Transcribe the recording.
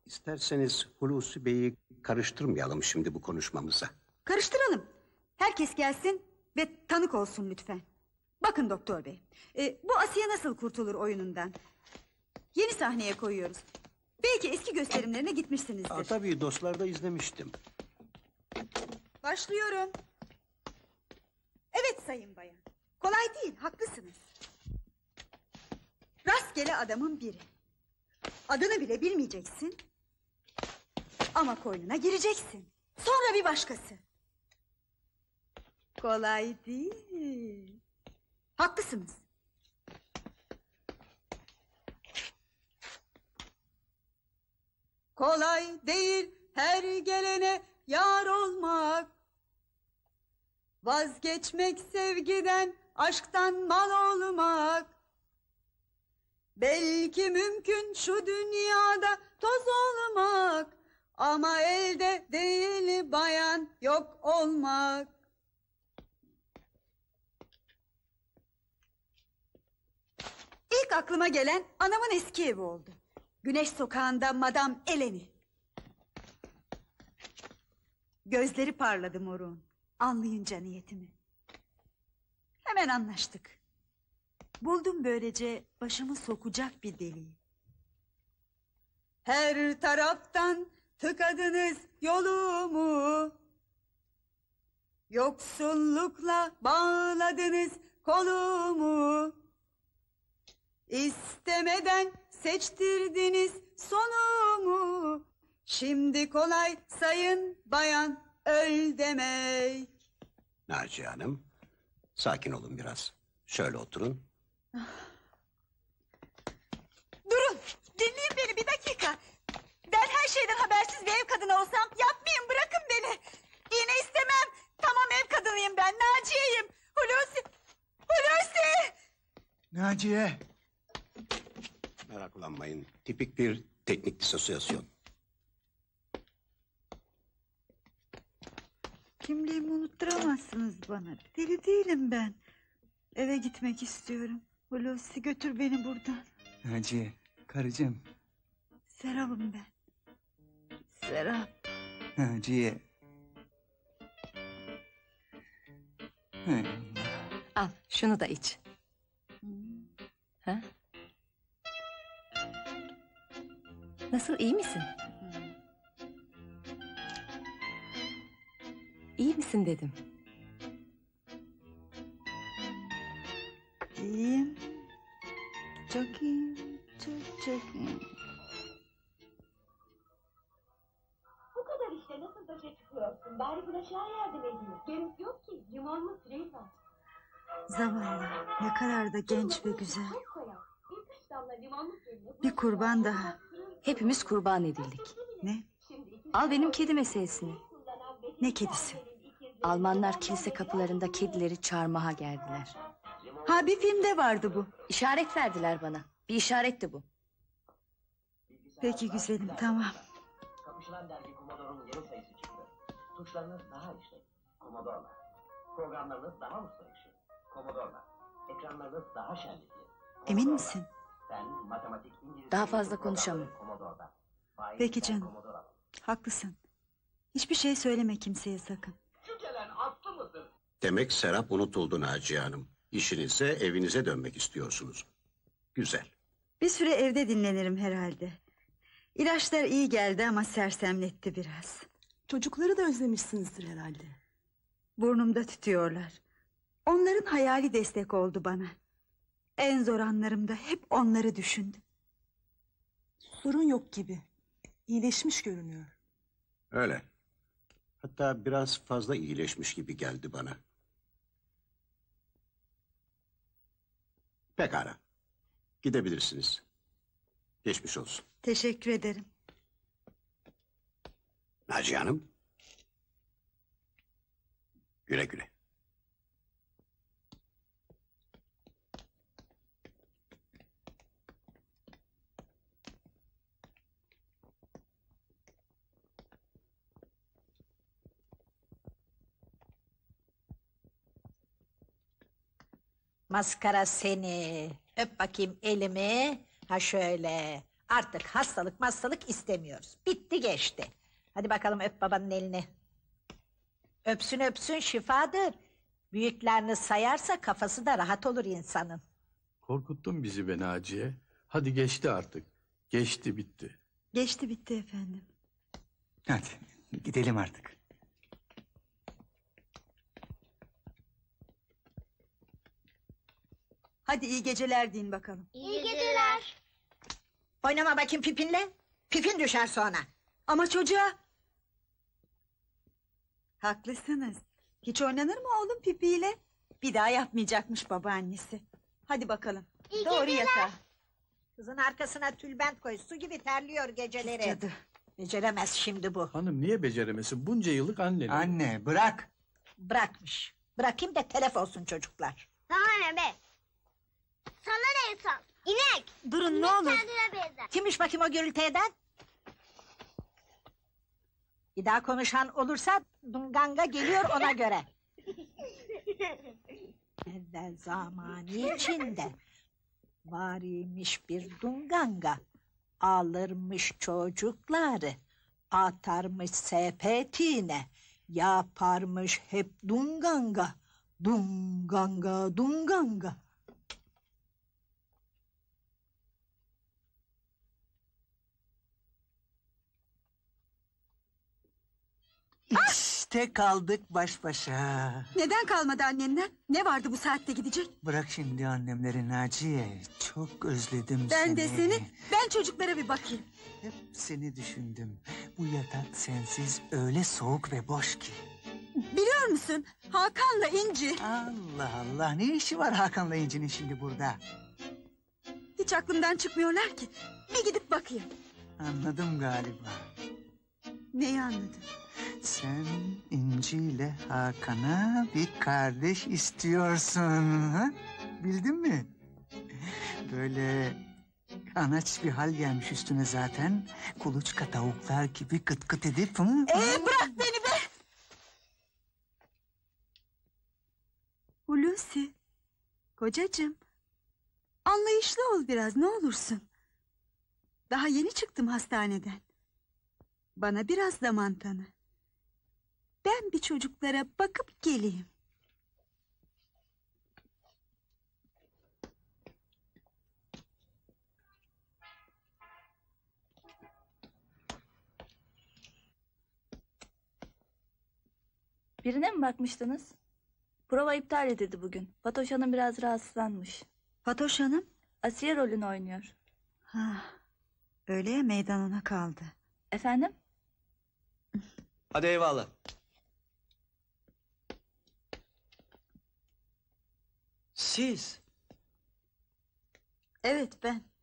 İsterseniz Hulusi Bey'i karıştırmayalım şimdi bu konuşmamıza. Karıştıralım. Herkes gelsin ve tanık olsun lütfen. Bakın doktor bey, bu Asiye nasıl kurtulur oyunundan. Yeni sahneye koyuyoruz. Belki eski gösterimlerine gitmişsinizdir. Tabii dostlarda izlemiştim. Başlıyorum. Evet sayın bayan. Kolay değil, haklısınız. Rastgele adamın biri. Adını bile bilmeyeceksin. Ama koynuna gireceksin. Sonra bir başkası. Kolay değil. Haklısınız. Kolay değil her gelene yar olmak. Vazgeçmek sevgiden, aşktan mal olmak. Belki mümkün şu dünyada toz olmak. Ama elde değil bayan yok olmak. İlk aklıma gelen anamın eski evi oldu. Güneş Sokağı'nda Madame Eleni. Gözleri parladı moruğun, anlayınca niyetimi. Hemen anlaştık. Buldum böylece başımı sokacak bir deliği. Her taraftan tıkadınız yolumu. Yoksullukla bağladınız kolumu. İstemeden seçtirdiniz sonumu. Şimdi kolay sayın bayan öl demek. Naciye Hanım, sakin olun biraz. Şöyle oturun. Durun, dinleyin beni bir dakika. Ben her şeyden habersiz bir ev kadını olsam yapmayın, bırakın beni. İğne istemem, tamam ev kadınıyım ben, Naciye'yim. Hulusi, Hulusi! Naciye! Meraklanmayın, tipik bir teknik disosyasyon. Kimliğimi unutturamazsınız bana. Deli değilim ben. Eve gitmek istiyorum. Hulusi götür beni buradan. Naciye, karıcığım. Serap'ım ben. Serap. Naciye. Hay Allah. Al şunu da iç. Ha? Nasıl, iyi misin? İyi misin dedim. İyiyim. Çok iyiyim. Çok iyiyim. Bu kadar işte nasıl başa çıkıyorsun? Bari bulaşığa yardım edeyim. Gerek yok ki. Limonlu püreyi var. Zavallı. Ne kadar da genç ve güzel. Çok koyar. Birkaç damla limonlu püreyi... Bir kurban daha. Hepimiz kurban edildik. Ne? Al benim kedi meselesini. Ne kedisi? Almanlar kilise kapılarında kedileri çarmıha gerdiler. Ha, bir filmde vardı bu. İşaret verdiler bana. Bir işaretti bu. Peki güzelim, tamam. Kapışılan dergi Commodore'un yeni sayısı çıktı. Tuşlarınız daha işlek. Commodore'la. Programlarınız daha ustayışı. Commodore'la. Ekranlarınız daha şenlikli. Emin misin? Ben matematik, İngilizce... Daha fazla konuşamam. Commodore'da. Peki canım. Haklısın. Hiçbir şey söyleme kimseye sakın. Şu gelen aslı mısın? Demek Serap unutuldu Naciye Hanım. İşinize, evinize dönmek istiyorsunuz. Güzel. Bir süre evde dinlenirim herhalde. İlaçlar iyi geldi ama sersemletti biraz. Çocukları da özlemişsinizdir herhalde. Burnumda tütüyorlar. Onların hayali destek oldu bana. En zor anlarımda hep onları düşündüm. Sorun yok gibi. İyileşmiş görünüyor. Öyle. Hatta biraz fazla iyileşmiş gibi geldi bana. Pekala. Gidebilirsiniz. Geçmiş olsun. Teşekkür ederim. Naciye Hanım. Güle güle. Maskara seni. Öp bakayım elimi. Ha şöyle. Artık hastalık istemiyoruz. Bitti geçti. Hadi bakalım öp babanın elini. Öpsün öpsün şifadır. Büyüklerini sayarsa kafası da rahat olur insanın. Korkuttun bizi be Naciye. Hadi geçti artık. Geçti bitti. Geçti bitti efendim. Hadi gidelim artık. Hadi iyi geceler deyin bakalım. İyi geceler. Oynama bakayım pipinle. Pipin düşer sonra. Ama çocuğa... Haklısınız. Hiç oynanır mı oğlum pipiyle? Bir daha yapmayacakmış babaannesi. Hadi bakalım. İyi Doğru geceler. yatağa. Kızın arkasına tülbent koy. Su gibi terliyor geceleri. Cadı. Beceremez şimdi bu. Hanım niye beceremesin? Bunca yıllık annenin. Anne bırak. Bırakmış. Bırakayım da telef olsun çocuklar. Sana ne be? Sana ne insan? İnek. Durun ne olur. Kendine benzer. Kimmiş bakayım o gürültü eden? Bir daha konuşan olursa Dunganga geliyor ona göre. Evvel zamanı içinde var imiş bir Dunganga. Alırmış çocukları, atarmış sepetine, yaparmış hep Dunganga. Dunganga, Dunganga. İşte kaldık baş başa. Neden kalmadı annenden? Ne vardı bu saatte gidecek? Bırak şimdi annemleri Naciye. Çok özledim Ben seni. de seni. Ben çocuklara bir bakayım. Hep seni düşündüm. Bu yatak sensiz öyle soğuk ve boş ki. Biliyor musun? Hakan'la İnci. Allah Allah, ne işi var Hakan'la İnci'nin şimdi burada? Hiç aklımdan çıkmıyorlar ki. Bir gidip bakayım. Anladım galiba. Neyi anladın? Sen İnci ile Hakan'a bir kardeş istiyorsun. Ha? Bildin mi? Böyle anaç bir hal gelmiş üstüne zaten. Kuluçka tavuklar gibi kıt kıt edip... Bırak beni be! Hulusi, kocacığım. Anlayışlı ol biraz ne olursun. Daha yeni çıktım hastaneden. Bana biraz zaman tanı. Ben bir çocuklara bakıp geleyim. Birine mi bakmıştınız? Prova iptal edildi bugün. Fatoş Hanım biraz rahatsızlanmış. Fatoş Hanım. Asiye rolünü oynuyor. Ha, öyle ya meydan ona kaldı. Efendim? Hadi eyvallah. Siz? Evet ben.